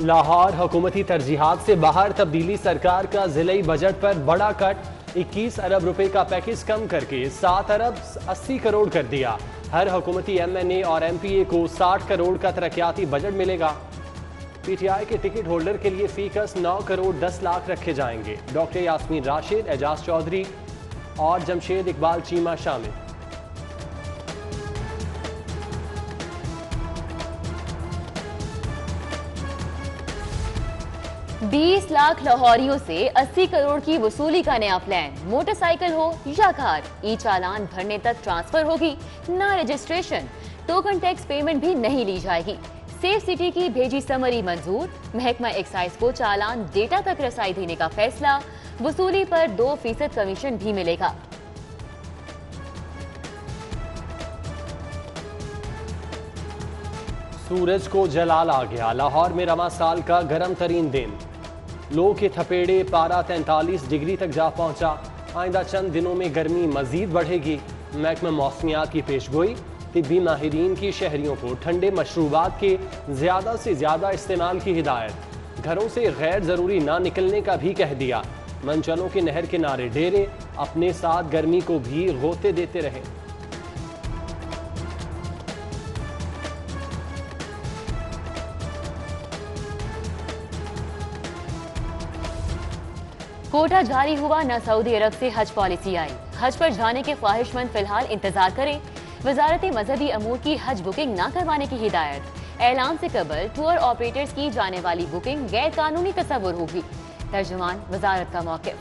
लाहौर हुकूमती तरजीहात से बाहर, तब्दीली सरकार का जिले बजट पर बड़ा कट। 21 अरब रुपए का पैकेज कम करके 7 अरब 80 करोड़ कर दिया। हर हुकूमती MNA और MPA को 60 करोड़ का तरक्याती बजट मिलेगा। PTI के टिकट होल्डर के लिए फीकस 9 करोड़ 10 लाख रखे जाएंगे। डॉक्टर यास्मीन राशिद, एजाज चौधरी और जमशेद इकबाल चीमा शामिल। बीस लाख लाहौरियों से 80 करोड़ की वसूली का नया प्लान। मोटरसाइकिल हो या कार, ई चालान भरने तक ट्रांसफर होगी, ना रजिस्ट्रेशन। टोकन टैक्स पेमेंट भी नहीं ली जाएगी। सेफ सिटी की भेजी समरी मंजूर। महकमा एक्साइज को चालान डेटा तक रसाई देने का फैसला। वसूली पर 2% कमीशन भी मिलेगा। सूरज को जलाल आ गया। लाहौर में रवां साल का गर्म तरीन दिन। लो के थपेड़े, पारा 43 डिग्री तक जा पहुंचा। आइंदा चंद दिनों में गर्मी मजीद बढ़ेगी। महकमा मौसमियात की पेशगोई। तिब्बी माहिरीन की शहरियों को ठंडे मशरूबात के ज्यादा से ज्यादा इस्तेमाल की हिदायत। घरों से गैर जरूरी ना निकलने का भी कह दिया। मंचलों के नहर किनारे डेरे अपने साथ गर्मी को भी गोते देते रहे। कोटा जारी हुआ, न सऊदी अरब से हज पॉलिसी आई। हज पर जाने के ख्वाहिशमंद फिलहाल इंतजार करें। वजारत मजहबी अमूर की हज बुकिंग ना करवाने की हिदायत। ऐलान से कबल टूर ऑपरेटर्स की जाने वाली बुकिंग गैर कानूनी तस्वुर होगी। तर्जुमान वजारत का मौक़िफ़।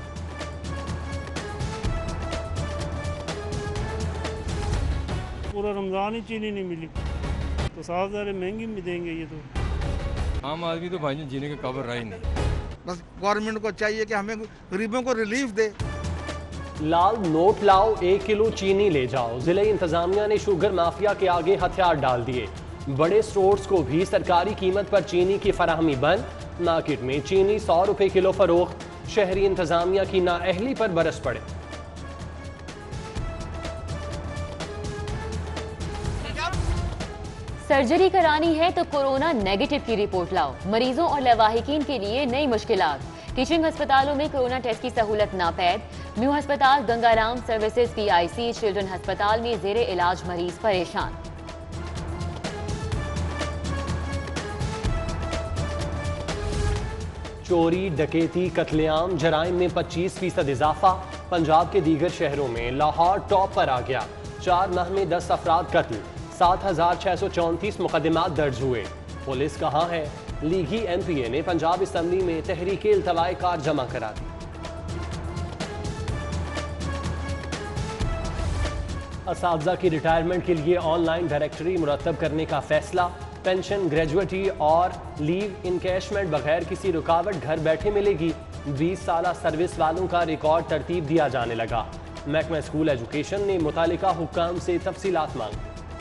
पूरा रमजान ही चीनी नहीं मिली तो 7,000 महंगी भी देंगे। ये तो आम आदमी तो भाई जीने के काबिल रहा ही नहीं। बस गवर्नमेंट को चाहिए कि हमें गरीबों को रिलीफ दे। लाल नोट लाओ, 1 किलो चीनी ले जाओ। जिले इंतजामिया ने शुगर माफिया के आगे हथियार डाल दिए। बड़े स्टोर्स को भी सरकारी कीमत पर चीनी की फराहमी बंद। मार्केट में चीनी 100 रुपए किलो फरोख्त। शहरी इंतजामिया की नाअहली पर बरस पड़े। सर्जरी करानी है तो कोरोना नेगेटिव की रिपोर्ट लाओ। मरीजों और लवाहिकीन के लिए नई मुश्किलात। टीचिंग अस्पतालों में कोरोना टेस्ट की सहूलत नापैद। न्यू अस्पताल, गंगाराम सर्विसेज, PIC, चिल्ड्रन अस्पताल में जेरे इलाज मरीज परेशान। चोरी, डकैती, कत्लेआम, जराइम में 25% इजाफा। पंजाब के दीगर शहरों में लाहौर टॉप पर आ गया। 4 माह में 10 अफराद कत्ल, 7,634 मुकदमात दर्ज हुए। पुलिस कहाँ है? लीगी MPA ने पंजाब असम्बली में तहरीके इल्तवाए कार जमा करा दी। असातिज़ा की रिटायरमेंट के लिए ऑनलाइन डायरेक्टरी मुरतब करने का फैसला। पेंशन, ग्रेजुएटी और लीव इनकैशमेंट बगैर किसी रुकावट घर बैठे मिलेगी। 20 साल सर्विस वालों का रिकॉर्ड तरतीब दिया जाने लगा। महकमा स्कूल एजुकेशन ने मुतालिका हुक्काम से तफसीलात मांगी।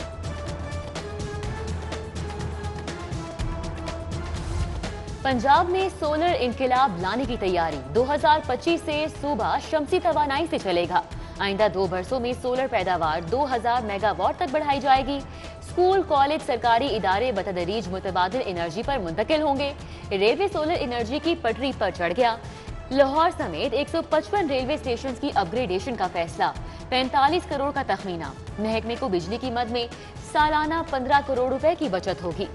पंजाब में सोलर इनकिलाब लाने की तैयारी। 2025 से सूबा शमसी तवानाई से चलेगा। आइंदा 2 बरसों में सोलर पैदावार 2000 मेगावाट तक बढ़ाई जाएगी। स्कूल, कॉलेज, सरकारी इदारे बतदरीज मुतबादिल एनर्जी पर मुंतकिल होंगे। रेलवे सोलर एनर्जी की पटरी पर चढ़ गया। लाहौर समेत 155 रेलवे स्टेशन की अपग्रेडेशन का फैसला। 45 करोड़ का तखमीना। महकमे को बिजली की मद में सालाना 15 करोड़ रुपए की बचत होगी।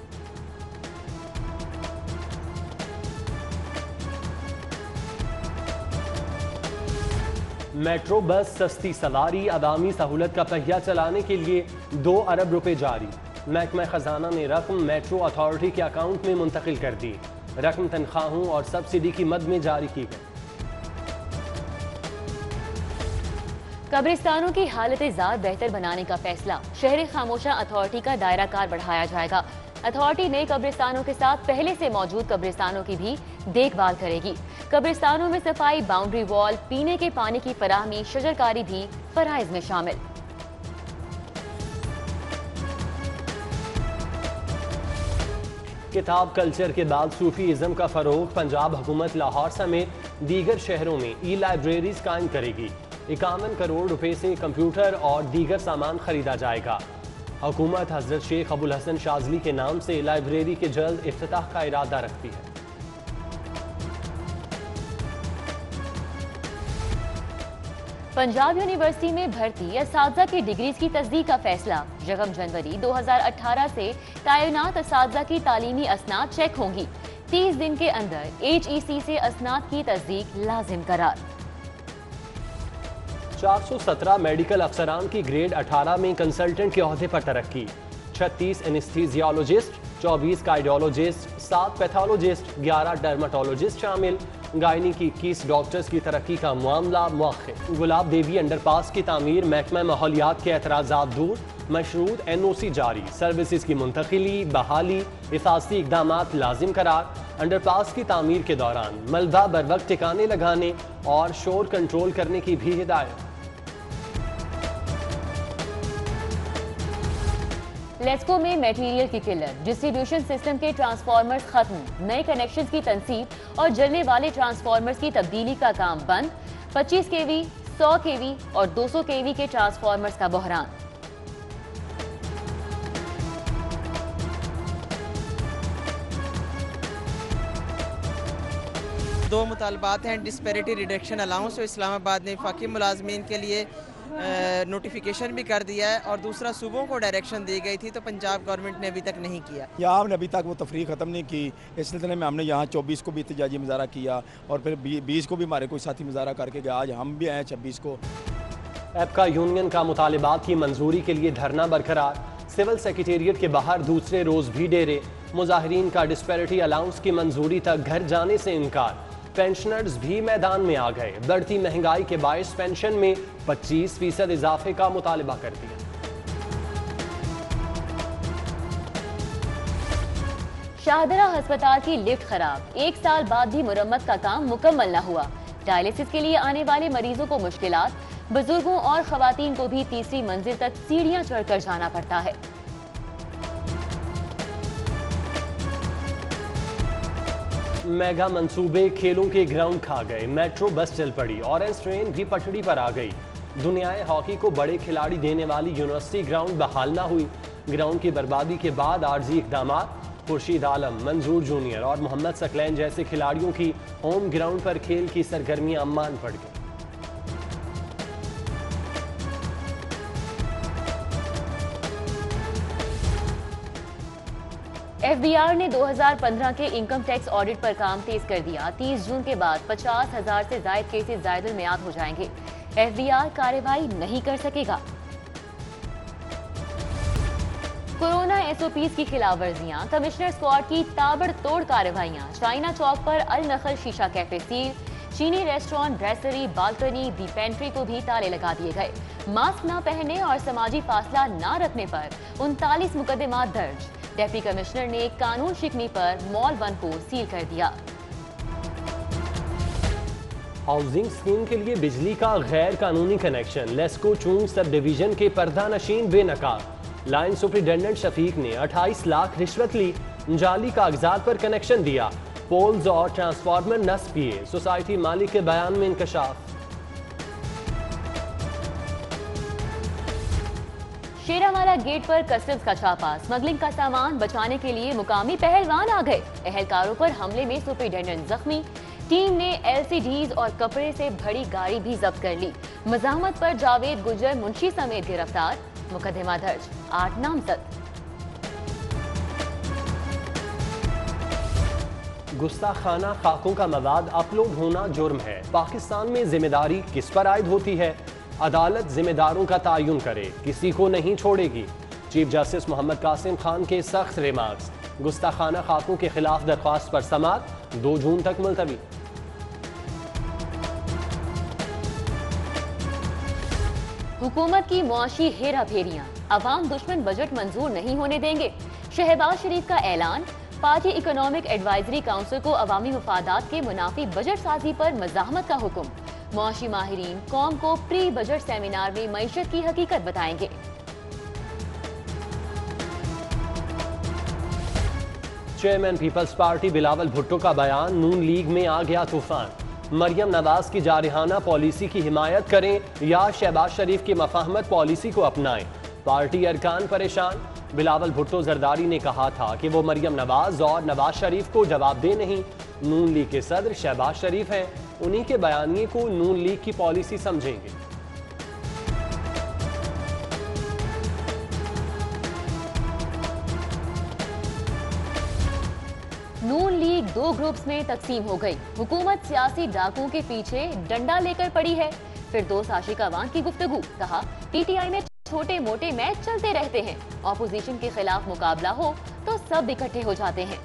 मेट्रो बस सस्ती सवारी, अवामी सहूलत का पहिया चलाने के लिए 2 अरब रुपए जारी। महकमा खजाना ने रकम मेट्रो अथॉरिटी के अकाउंट में मुंतकिल कर दी। रकम तनख्वाहों और सब्सिडी की मद में जारी की गई। कब्रिस्तानों की हालत ज़ात बेहतर बनाने का फैसला। शहरी खामोशा अथॉरिटी का दायरा कार बढ़ाया जाएगा। अथॉरिटी नए कब्रिस्तानों के साथ पहले से मौजूद कब्रिस्तानों की भी देखभाल करेगी। कब्रिस्तानों में सफाई, बाउंड्री वॉल, पीने के पानी की फराहमी, शजरकारी भी फराइज में शामिल। किताब कल्चर के बाद सूफीइज्म का फरोग। पंजाब हुकूमत लाहौर समेत दीगर शहरों में ई-लाइब्रेरीज कायम करेगी। 51 करोड़ रुपए से कंप्यूटर और दीगर सामान खरीदा जाएगा। हुकूमत हजरत शेख अबुल हसन शाजली के नाम से लाइब्रेरी के जल्द इफ्तिताह का इरादा रखती है। पंजाब यूनिवर्सिटी में भर्ती असातिज़ा की डिग्रीज की तस्दीक का फैसला। यकम जनवरी 2018 से तैनात असातिज़ा की तालीमी असनाद चेक होंगी। 30 दिन के अंदर HEC से असनाद की तस्दीक लाजिम करार। 417 मेडिकल अफसरान की ग्रेड 18 में कंसल्टेंट के ओहदे पर तरक्की। 36 एनेस्थीसियोलॉजिस्ट, 24 कार्डियोलॉजिस्ट, 7 पैथोलॉजिस्ट, 11 डर्माटोलॉजिस्ट शामिल। गायनी की 21 डॉक्टर्स की तरक्की का मामला मुअख्खर। गुलाब देवी अंडरपास की तामीर, महकमा माहौलियात के एतराज़ात दूर। मशरूत NOC जारी, सर्विसेज की मुंतकिली, बहाली, हिफाजती इकदामात लाजिम करार। अंडरपास की तामीर के दौरान मलबा बर वक्त ठिकाने लगाने और शोर कंट्रोल करने की भी हिदायत। लेस्को में मटेरियल की किल्लत, डिस्ट्रीब्यूशन सिस्टम के ट्रांसफार्मर्स खत्म, नए कनेक्शंस की तनसीब और जलने वाले ट्रांसफार्मर्स की तब्दीली का काम बंद। 25 kV, 100 kV और 200 kV के ट्रांसफार्मर्स का बहरान। दो मुतालबात हैं, डिस्पैरिटी रिडक्शन अलाउंस जो इस्लामाबाद ने वफाकी मुलाजमीन के लिए नोटिफिकेशन भी कर दिया है, और दूसरा सूबों को डायरेक्शन दी गई थी तो पंजाब गवर्नमेंट ने अभी तक नहीं किया। यहाँ हमने अभी तक वो तफरीक ख़त्म नहीं की। इस सिलसिले में हमने यहाँ 24 को भी एहतजाजी मुजाहरा किया और फिर 20 को भी हमारे कोई साथी मुजाहरा करके गया। आज हम भी आए 26 को। एपका यूनियन का मुतालिबात की मंजूरी के लिए धरना बरकरार। सिविल सेक्रेटेरिएट के बाहर दूसरे रोज भी डेरे। मुजाहिरीन का डिस्पैरिटी अलाउंस की मंजूरी तक घर जाने से इनकार। पेंशनर्स भी मैदान में आ गए। बढ़ती महंगाई के बायस पेंशन में 25% इजाफे का मुतालिबा कर दिया। शाहदरा अस्पताल की लिफ्ट खराब, 1 साल बाद भी मुरम्मत का काम मुकम्मल न हुआ। डायलिसिस के लिए आने वाले मरीजों को मुश्किलात, बुजुर्गों और खवातीन को भी तीसरी मंजिल तक सीढ़ियां चढ़कर जाना पड़ता है। मेगा मंसूबे खेलों के ग्राउंड खा गए। मेट्रो बस चल पड़ी, ऑरेंज ट्रेन भी पटड़ी पर आ गई। दुनियाए हॉकी को बड़े खिलाड़ी देने वाली यूनिवर्सिटी ग्राउंड बहाल ना हुई। ग्राउंड की बर्बादी के बाद आर्जी इकदामात। खुर्शीद आलम, मंजूर जूनियर और मोहम्मद सकलैन जैसे खिलाड़ियों की होम ग्राउंड पर खेल की सरगर्मियां मान पड़ गई। FBR ने 2015 के इनकम टैक्स ऑडिट पर काम तेज कर दिया। 30 जून के बाद 50,000 से ज्यादा केसेस जायदुल मियाद हो जाएंगे। FBR कार्रवाई नहीं कर सकेगा। कोरोना SOPs की खिलाफवर्जियां, कमिश्नर स्क्वाड की ताबड़तोड़ कार्रवाइयां। चाइना चौक पर Al Nakhal shisha cafe seal. चीनी restaurant, brasserie, balcony, the pantry को भी ताले लगा दिए गए। मास्क न पहनने और समाजी फासला न रखने पर 39 मुकदमात दर्ज। डिप्टी कमिश्नर ने कानून शिकनी पर मॉल 1 को सील कर दिया। हाउसिंग स्कीम के लिए बिजली का गैर कानूनी कनेक्शन, लेस्को चूंग सब डिवीजन के पर्दा नशीन बेनकाब। लाइन सुपरिटेंडेंट शफीक ने 28 लाख रिश्वत ली, जाली कागजात पर कनेक्शन दिया। पोल्स और ट्रांसफार्मर नस्ब किए। सोसाइटी मालिक के बयान में इंकशाफ। शेरावाला गेट पर कस्टम्स का छापा, स्मगलिंग का सामान बचाने के लिए मुकामी पहलवान आ गए। एहलकारों पर हमले में सुपरिटेंडेंट जख्मी। टीम ने LCDs और कपड़े से भरी गाड़ी भी जब्त कर ली। मज़ाहमत पर जावेद गुजर मुंशी समेत गिरफ्तार। मुकदमा दर्ज, 8 नामजद। गुस्ताखाना खाकों का मवाद अपलोड होना जुर्म है। पाकिस्तान में जिम्मेदारी किस पर आयद होती है? अदालत जिम्मेदारों का तयन करे, किसी को नहीं छोड़ेगी। चीफ जस्टिस मोहम्मद कासिम खान के सख्त रिमार्क्स। गुस्ताखाना खाकों के खिलाफ दरख्वास्त पर समाअत 2 जून तक मुलतवी। हुकूमत की मुआशी हेरा फेरियां, अवाम दुश्मन बजट मंजूर नहीं होने देंगे। शहबाज शरीफ का ऐलान। पार्टी इकोनॉमिक एडवाइजरी काउंसिल को अवामी मफादात के मुनाफी बजट साजी पर मज़ाहमत का हुक्म। मुआशी माहिरीन कौम को प्री बजट सेमिनार में मईशत की हकीकत बताएंगे। चेयरमैन पीपल्स पार्टी बिलावल भुट्टो का बयान, नून लीग में आ गया तूफान। मरियम नवाज की जारहाना पॉलिसी की हिमायत करें या शहबाज शरीफ की मफाहमत पॉलिसी को अपनाएं। पार्टी अरकान परेशान। बिलावल भुट्टो जरदारी ने कहा था कि वो मरियम नवाज और नवाज शरीफ को जवाबदेह नहीं। नून लीग के सदर शहबाज शरीफ हैं, उन्हीं के बयानिए को नून लीग की पॉलिसी समझेंगे। नून लीग 2 ग्रुप्स में तकसीम हो गई। हुकूमत सियासी डाकुओं के पीछे डंडा लेकर पड़ी है। फिर दोस्त आशिक अवान की गुफ्तगू। कहा पीटीआई में छोटे मोटे मैच चलते रहते हैं, ऑपोजिशन के खिलाफ मुकाबला हो तो सब इकट्ठे हो जाते हैं।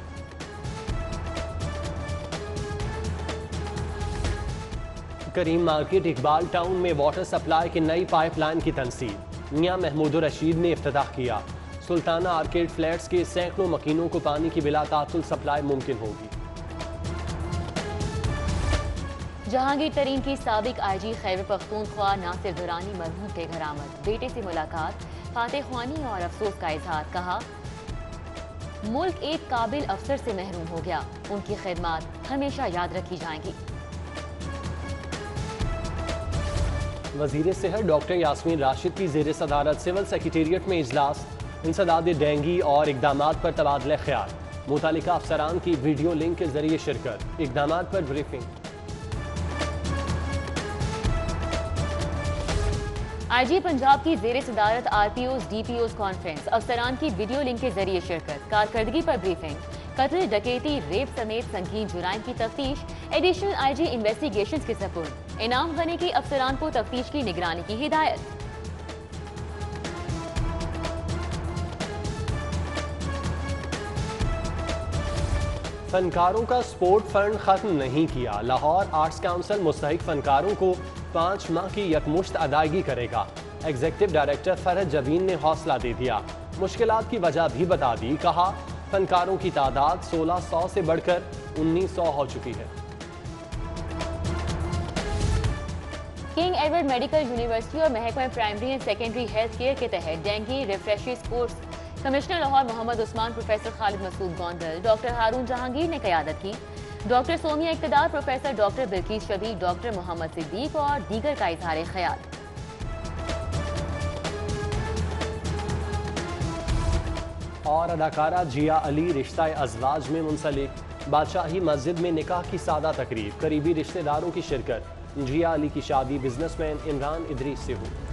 करीम मार्केट इकबाल टाउन में वाटर सप्लाई की नई पाइपलाइन की तंसीब मियां महमूद रशीद ने इफ्तिताह किया। सुल्ताना आर्केड फ्लैट्स के सैकड़ों मकीनों को पानी की बिला तातुल सप्लाई मुमकिन होगी। जहांगीर तरीन की साबिक आईजी खैबर पख्तूनख्वा नासिर दुरानी मरहूम के घर आमद। बेटे से मुलाकात, फातेह ख्वानी और अफसोस का इजहार। कहा मुल्क एक काबिल अफसर से महरूम हो गया, उनकी खिदमत हमेशा याद रखी जाएंगी। वजीर सेहत डॉक्टर यास्मीन राशिद की जेर सदारत सिविल सेक्रेटेरिएट में इजलास। इंसदाद डेंगी और इकदामात पर तबादला ख्याल। मुतालिका अफसरान की वीडियो लिंक के जरिए शिरकत। इकदामात पर ब्रीफिंग। आईजी पंजाब की जेर सदारत आरपीओज डीपीओज कॉन्फ्रेंस। अफसरान की वीडियो लिंक के जरिए शिरकत। कारकर्दगी पर ब्रीफिंग। कत्ल, डकैती, रेप समेत संगीन जुराइम की तफ्तीश एडिशनल आईजी इन्वेस्टिगेशंस के सपुर्द। इनाम गनी की अफसरान को तफ्तीश की निगरानी की हिदायत। फनकारों का स्पोर्ट फंड खत्म नहीं किया। लाहौर आर्ट्स काउंसिल मुस्तहिक फनकारों को 5 माह की यकमुश्त अदायगी करेगा। एग्जीक्यूटिव डायरेक्टर फरहद जबीन ने हौसला दे दिया, मुश्किलात की वजह भी बता दी। कहा फनकारों की तादाद 1600 से बढ़कर 1900 हो चुकी है। किंग एडवर्ड मेडिकल यूनिवर्सिटी और महकमा primary and secondary health care के तहत dengue refreshers course. Commissioner Lahore Mohammad Usman, professor Khalid Masood Gondal, doctor Haroon Jahangir ने क़यादत की। Doctor Somia Iqtidar, professor doctor Bilquis Shabi, doctor Mohammad Siddique और दीगर का इजहार ख्याल। और अदाकारा जिया अली रिश्ता अज़वाज में मुंसलिक। बादशाही मस्जिद में निकाह की सादा तकरीब, करीबी रिश्तेदारों की शिरकत। जिया अली की शादी बिजनेसमैन इमरान इदरीस से हुई।